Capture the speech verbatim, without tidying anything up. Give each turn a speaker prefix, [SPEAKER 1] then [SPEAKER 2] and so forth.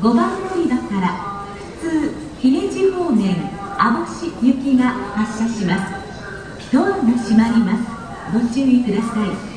[SPEAKER 1] ごばん乗り場から普通姫路方面網干行きが発車します。ドアが閉まります。ご注意ください。